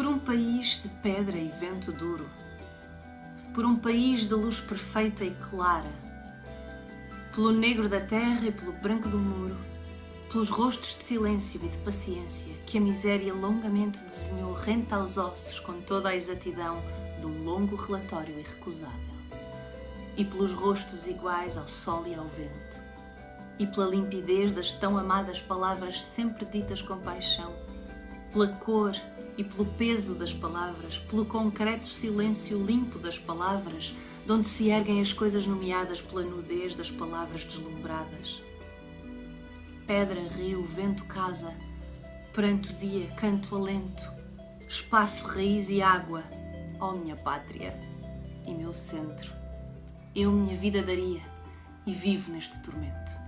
Por um país de pedra e vento duro, por um país de luz perfeita e clara, pelo negro da terra e pelo branco do muro, pelos rostos de silêncio e de paciência que a miséria longamente desenhou rente aos ossos com toda a exatidão de um longo relatório irrecusável, e pelos rostos iguais ao sol e ao vento, e pela limpidez das tão amadas palavras sempre ditas com paixão, pela cor e pelo peso das palavras, pelo concreto silêncio limpo das palavras, de onde se erguem as coisas nomeadas pela nudez das palavras deslumbradas. Pedra, rio, vento, casa, pranto, dia, canto, alento, espaço, raiz e água, ó minha pátria e meu centro, eu minha vida daria e vivo neste tormento.